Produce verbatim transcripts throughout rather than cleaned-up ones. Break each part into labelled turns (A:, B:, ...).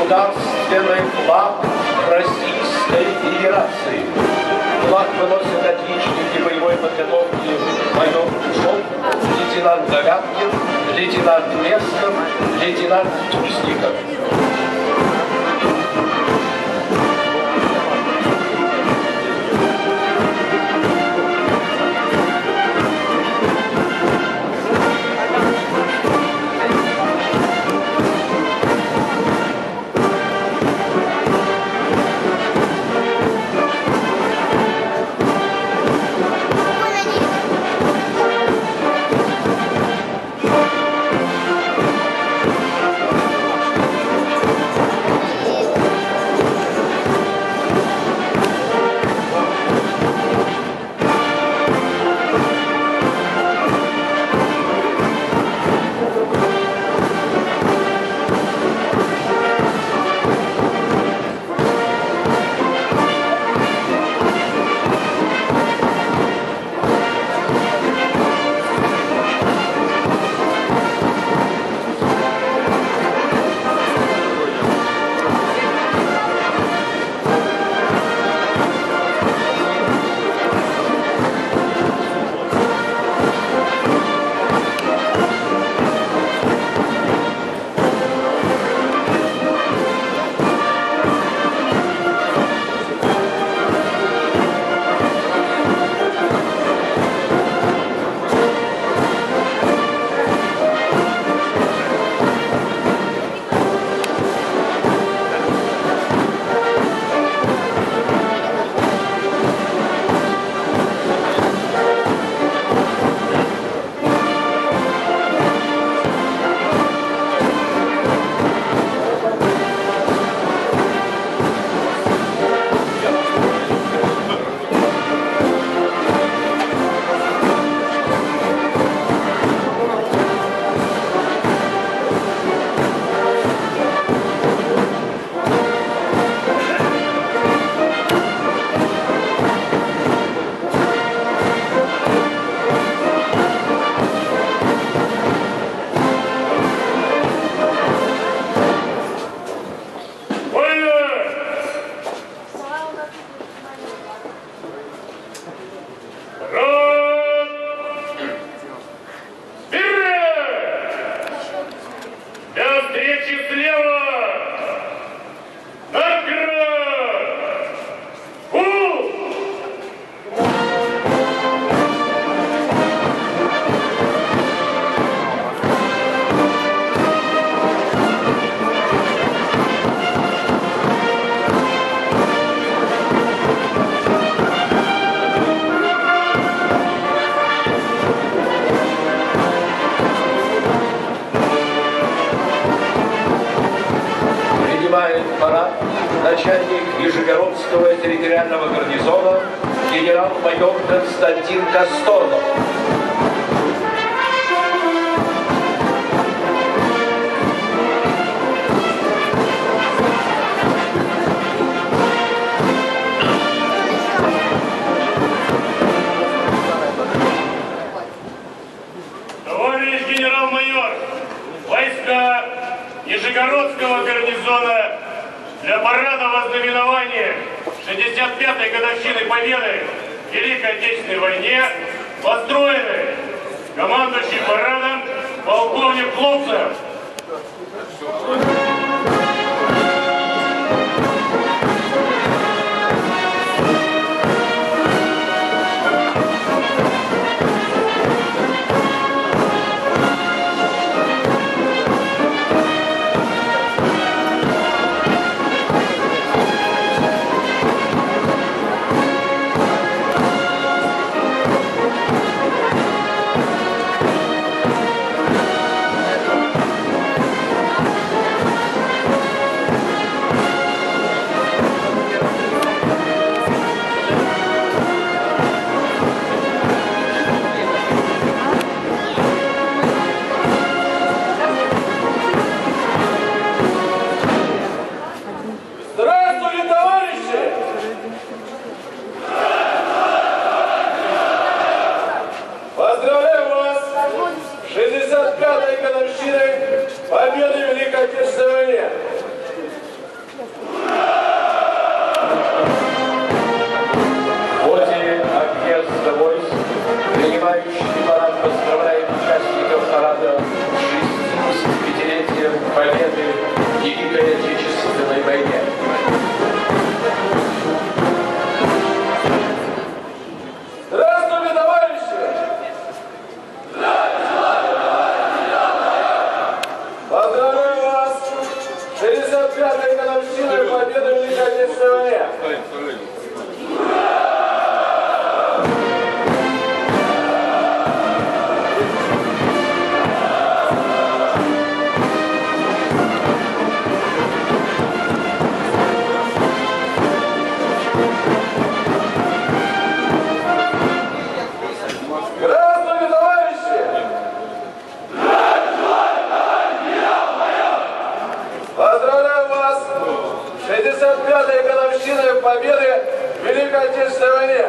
A: государственный флаг Российской Федерации. Флаг выносят отличники боевой подготовки майор Кушов, лейтенант Гагаткин, лейтенант Лесков, лейтенант Тузников.
B: Начальник Нижегородского территориального гарнизона генерал-майор Константин Касторнов.
C: Товарищ генерал-майор, войска Нижегородского гарнизона для парада вознаменования шестьдесят пятой годовщины Победы в Великой Отечественной войне построены командующий парадом полковник Хлопцев.
D: Великой Отечественной войне.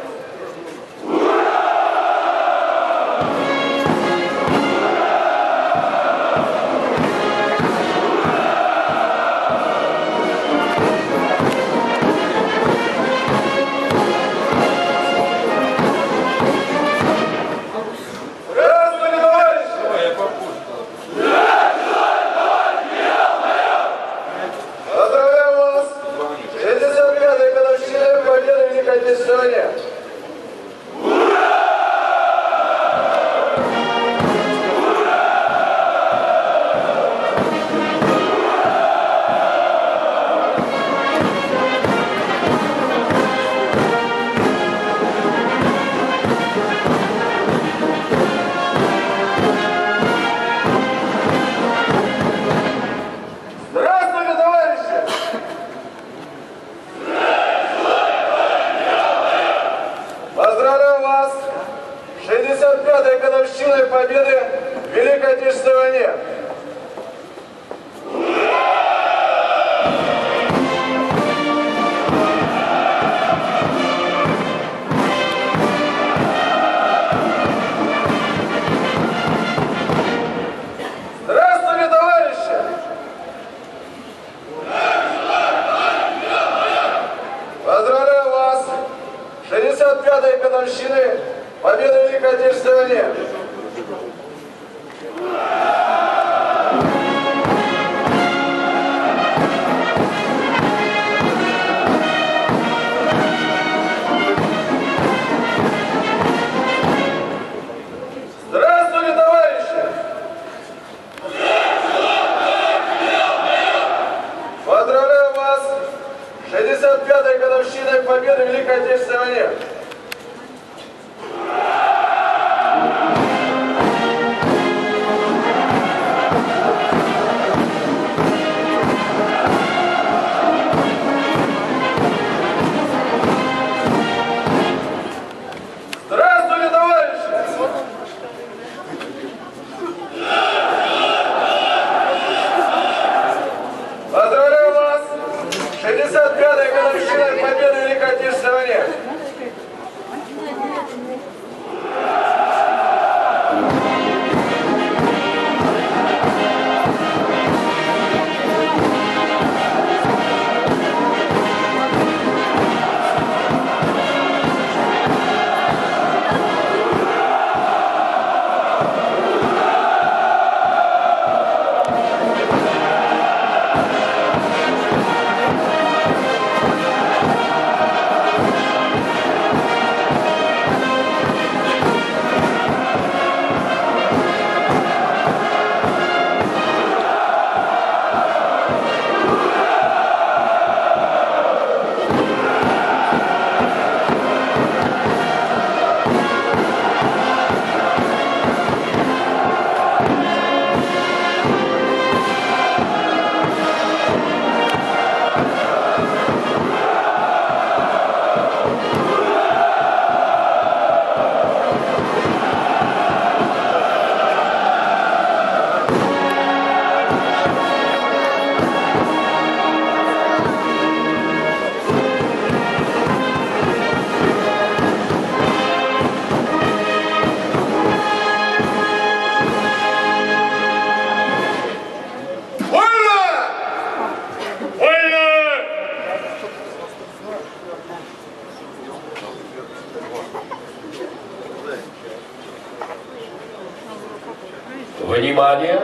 B: Внимание!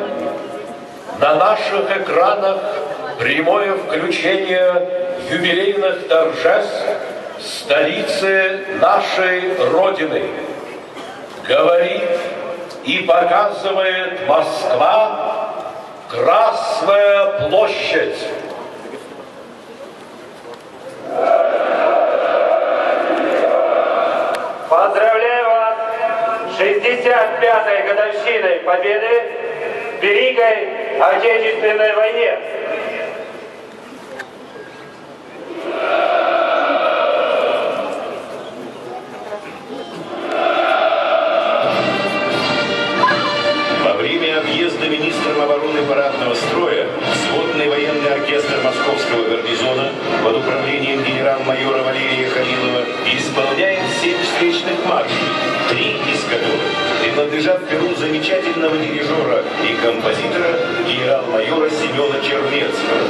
B: На наших экранах прямое включение юбилейных торжеств столицы нашей Родины. Говорит и показывает Москва, Красная площадь.
E: Поздравляю вас с шестьдесят пятой годовщиной Победы в Великой Отечественной войне.
F: Во время объезда министром обороны парадного строя сводный военный оркестр Московского гарнизона под управлением генерал-майора Валерия Халилова маршей, три из которых принадлежат перу замечательного дирижера и композитора генерал-майора Семена Чернецкого.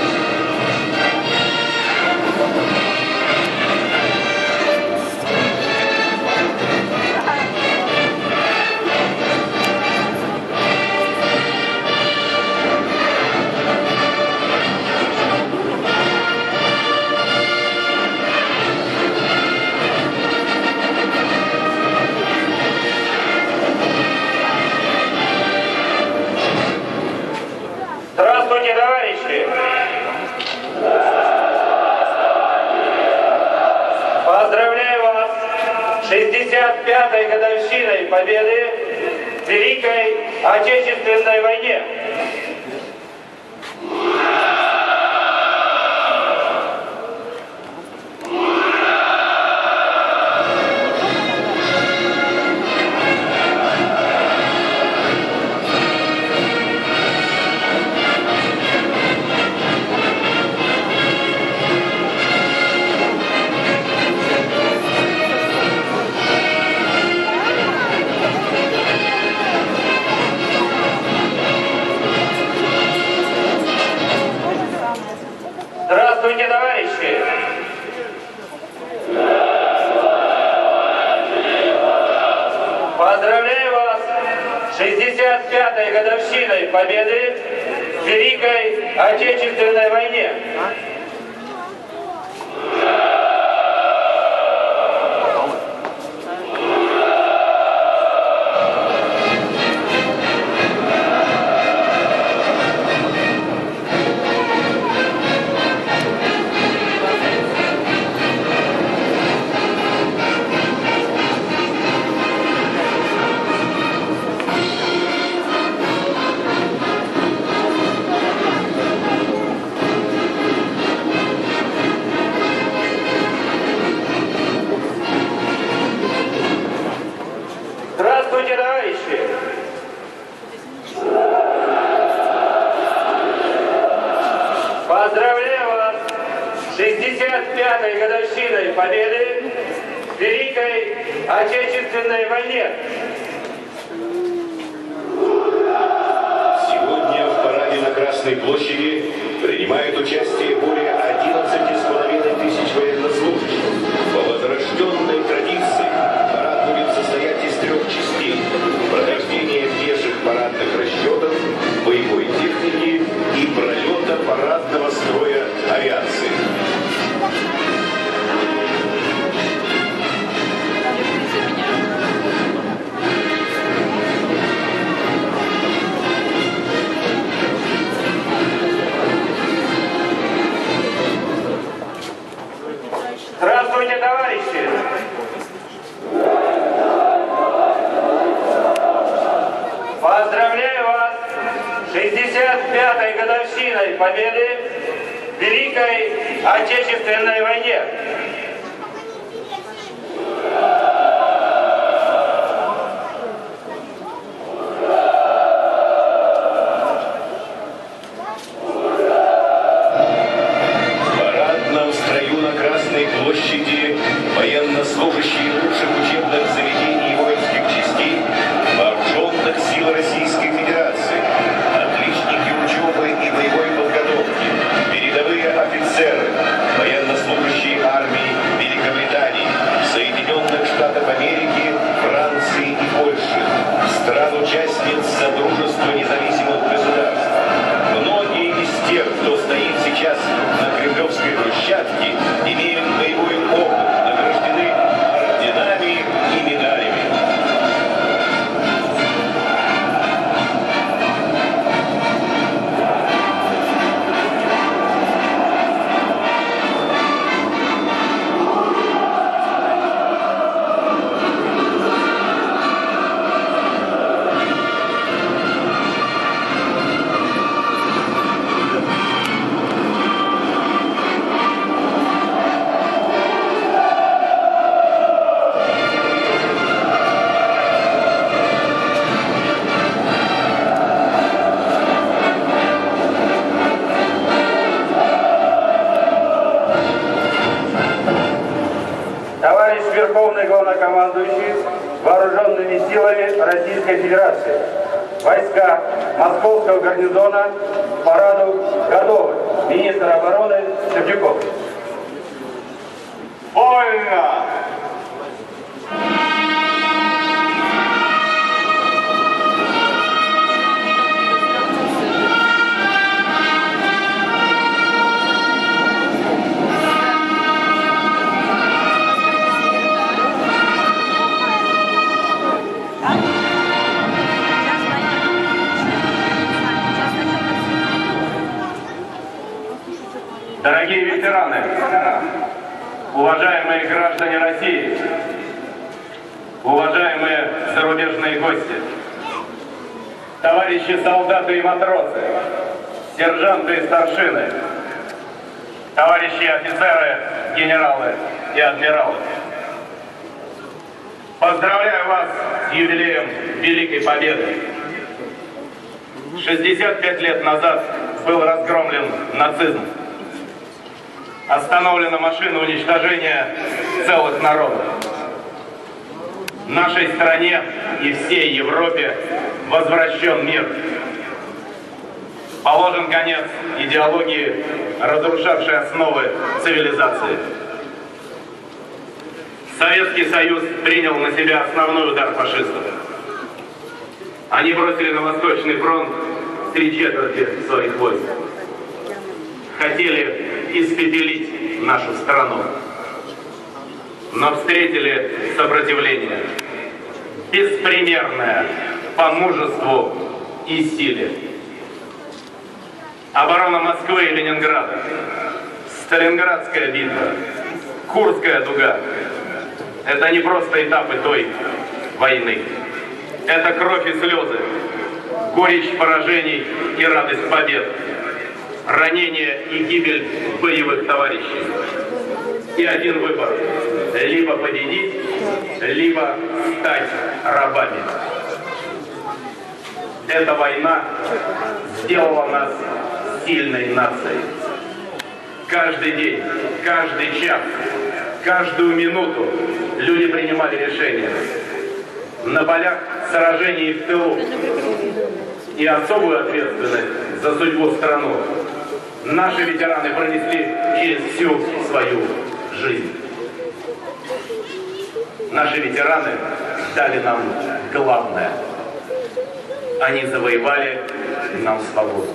E: Здравствуйте, товарищи! Поздравляю вас с шестьдесят пятой годовщиной победы в Великой Отечественной войне. Здравствуйте, товарищи! Поздравляю вас с шестьдесят пятой годовщиной победы в Великой Отечественной войне. Здравствуйте, товарищи! Поздравляю вас с шестьдесят пятой годовщиной победы в Великой Отечественной войне.
F: Сегодня в параде на Красной площади принимают участие более одиннадцати с половиной тысяч военнослужащих. По возрожденной традиции парад будет состоять из трех частей: прохождение пеших парадных расчетов, боевой техники и пролета парадного строя авиации.
E: Здравствуйте, товарищи! Поздравляю вас с шестьдесят пятой годовщиной победы в Великой Отечественной войне.
F: В парадном строю на Красной площади военнослужащие лучших учебных заведений и воинских частей вооруженных сил Российской Федерации, отличники учебы и боевой подготовки, передовые офицеры, военнослужащие армии
E: товарищ Верховный Главнокомандующий Вооруженными силами Российской Федерации. Войска Московского гарнизона к параду готовы. Министр обороны Сердюков.
C: Вольно! Дорогие ветераны, уважаемые граждане России, уважаемые зарубежные гости, товарищи солдаты и матросы, сержанты и старшины, товарищи офицеры, генералы и адмиралы. Поздравляю вас с юбилеем Великой Победы. шестьдесят пять лет назад был разгромлен нацизм. Остановлена машина уничтожения целых народов. Нашей стране и всей Европе возвращен мир. Положен конец идеологии, разрушавшей основы цивилизации. Советский Союз принял на себя основной удар фашистов. Они бросили на Восточный фронт три четверти своих войск. Хотели испепелить нашу страну, но встретили сопротивление, беспримерное по мужеству и силе. Оборона Москвы и Ленинграда, Сталинградская битва, Курская дуга — это не просто этапы той войны. Это кровь и слезы, горечь поражений и радость побед, ранение и гибель боевых товарищей. И один выбор — либо победить, либо стать рабами. Эта война сделала нас сильной нацией. Каждый день, каждый час, каждую минуту люди принимали решения. На полях сражений в тылу. И особую ответственность за судьбу страны наши ветераны пронесли через всю свою жизнь. Наши ветераны дали нам главное. Они завоевали нам свободу.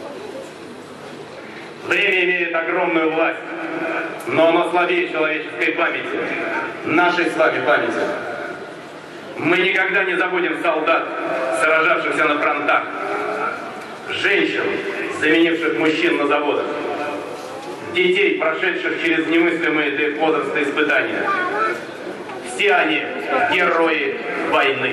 C: Время имеет огромную власть, но оно слабее человеческой памяти, нашей с вами памяти. Мы никогда не забудем солдат, сражавшихся на фронтах, женщин, заменивших мужчин на заводах, детей, прошедших через немыслимые для их возраста испытания. Все они герои войны.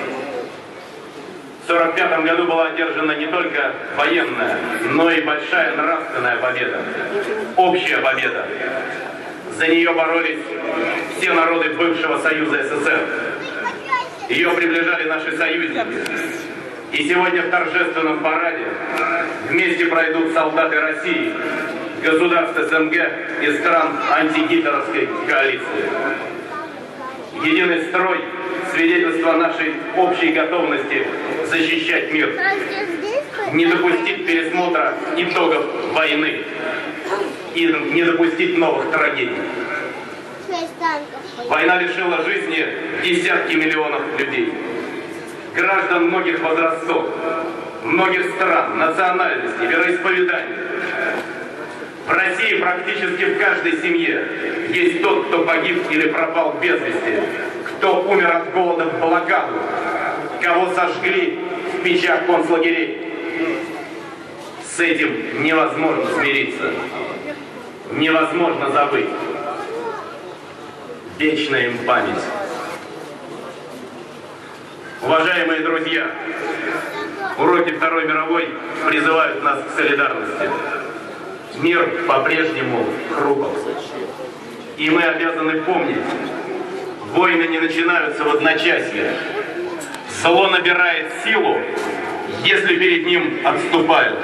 C: В сорок пятом году была одержана не только военная, но и большая нравственная победа. Общая победа. За нее боролись все народы бывшего Союза СССР. Ее приближали наши союзники. И сегодня в торжественном параде вместе пройдут солдаты России, государств СНГ и стран антигитлеровской коалиции. Единый строй — свидетельство нашей общей готовности защищать мир, не допустить пересмотра итогов войны и не допустить новых трагедий. Война лишила жизни десятки миллионов людей, граждан многих возрастов, многих стран, национальностей, вероисповеданий. В России практически в каждой семье есть тот, кто погиб или пропал без вести, кто умер от голода в блокаду, кого сожгли в печах концлагерей. С этим невозможно смириться, невозможно забыть. Вечная им память. Уважаемые друзья, уроки Второй мировой призывают нас к солидарности. Мир по-прежнему хрупок. И мы обязаны помнить, войны не начинаются в одночасье. Зло набирает силу, если перед ним отступают,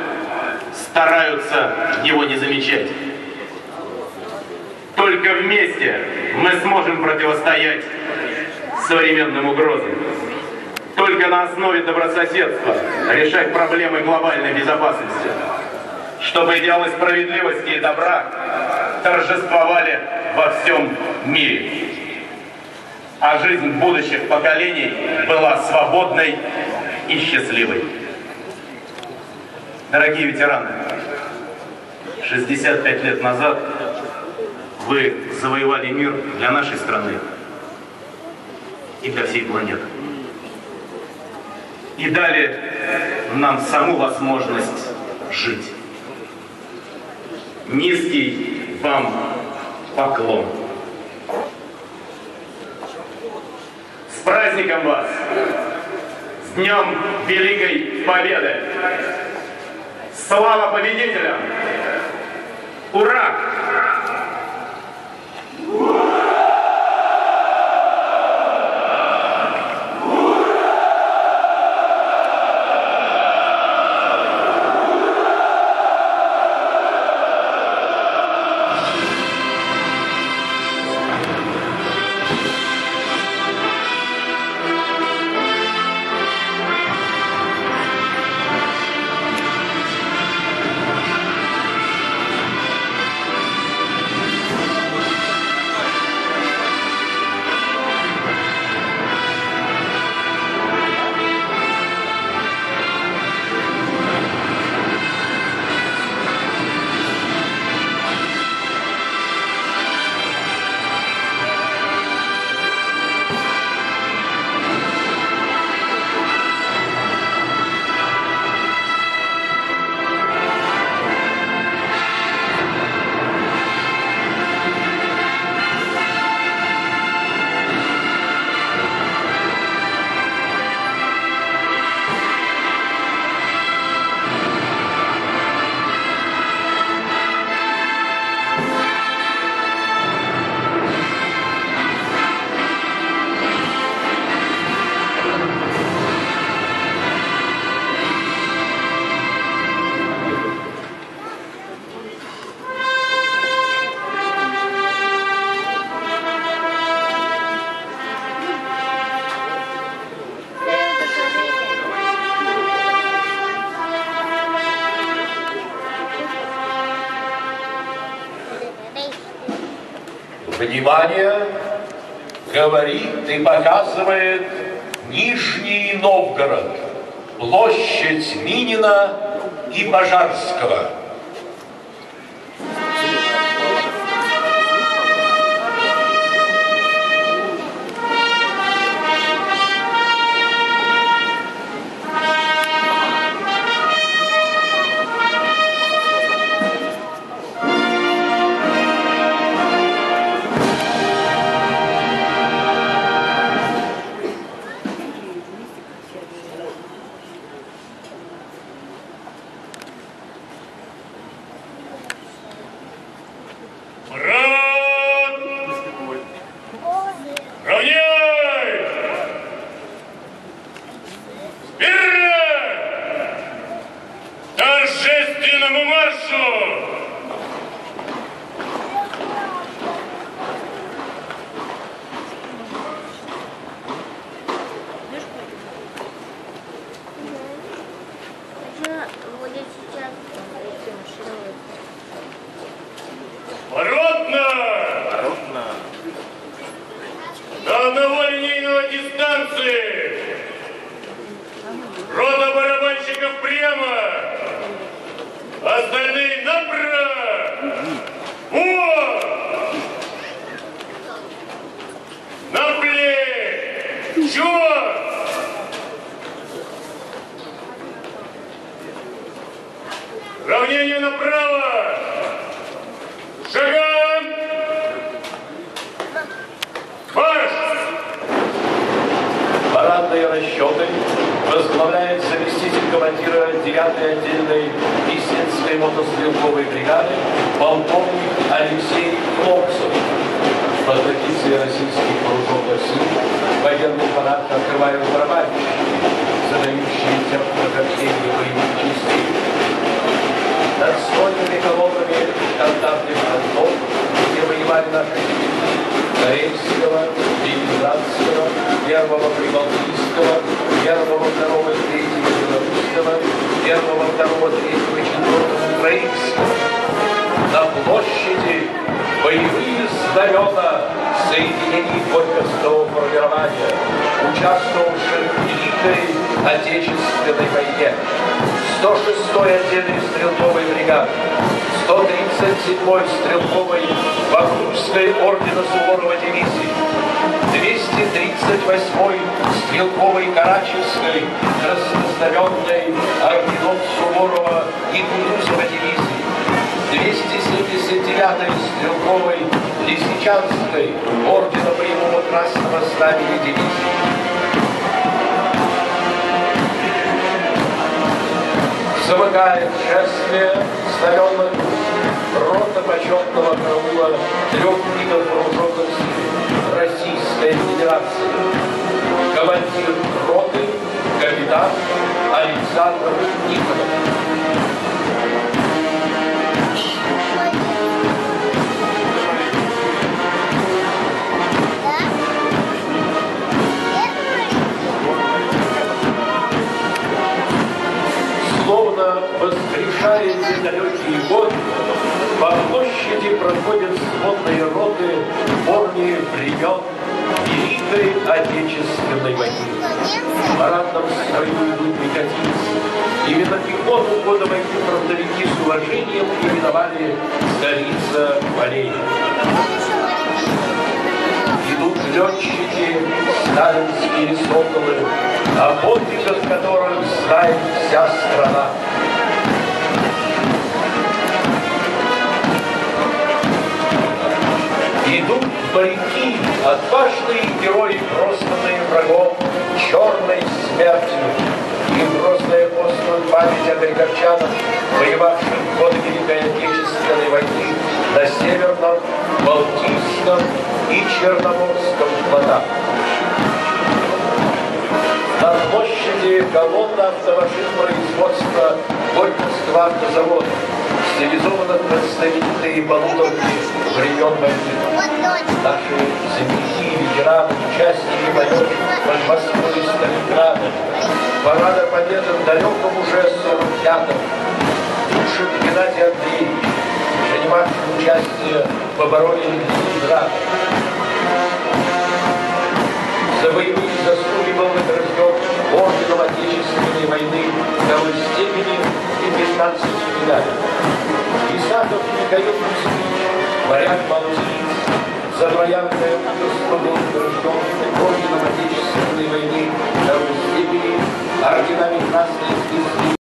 C: стараются его не замечать. Только вместе мы сможем противостоять современным угрозам. Только на основе добрососедства решать проблемы глобальной безопасности, чтобы идеалы справедливости и добра торжествовали во всем мире, а жизнь будущих поколений была свободной и счастливой. Дорогие ветераны, шестьдесят пять лет назад вы завоевали мир для нашей страны и для всей планеты. И дали нам саму возможность жить. Низкий вам поклон. С праздником вас! С Днем Великой Победы! Слава победителям! Ура!
B: Внимание! Говорит и показывает Нижний Новгород, площадь Минина и Пожарского.
D: Равнение направо! Шагом! Марш!
B: Парадные расчеты возглавляет заместитель командира девятой отдельной Писинской мотострелковой бригады полковник Алексей Хлопцев. Под позицией российских вооруженных сил военный парад открывают барабанщики, задающие темп прохождения боевых частей. Над сотнями колоннами контактных фронтов, где воевали наши люди,
A: третьего четвёртого Украинского. На площади боевые знамена соединений Горьковского формирования, участвовавших в Великой Отечественной войне. сто шестой отдельной стрелковой бригады, сто тридцать седьмой стрелковой Вахрушской ордена Суворова дивизии, двести тридцать восьмой стрелковой Карачевской краснознаменной орденов Суворова и Кутузова дивизии, двести семьдесят девятой стрелковой Лисичанской ордена боевого Красного Знамени дивизии. Замыкает шествие знаменных рота почетного караула трех видов вооруженных сил Российской Федерации. Командир роты капитан Александр Никонов. Словно воскрешая те далекие годы, по площади проходят сводные роты в форме времен Великой Отечественной войны. В парадном строю идут пехотинцы. Именно пехоту года войны фронтовики с уважением именовали «Столица полей». Идут летчики, сталинские соколы, о подвигах которых знает вся страна. Идут моряки, отважные герои, просланные врагом черной смертью. Им грозная постную память о горьковчанах, воевавших в годы Великой Отечественной войны на Северном, Балтийском и Черноморском флотах. На площади колонна автомашин производства Горьковского автозавода, стилизованных под знаменитые полуторки времен войны. Наши земляки, ветераны, участники боев под Москвой и Сталинградом, парада победы в далеком уже сорок пятом, Тушин Геннадий Андреевич, принимавший участие в обороне Ленинграда. За боевые заслуги был награжден орденом Отечественной войны второй степени и пятнадцатью медалей. Исаков Михаил Кузьмич, моряк Балтиец, за троянное мужество был награжден орденом Отечественной войны второй степени, орденами Красной Звезды.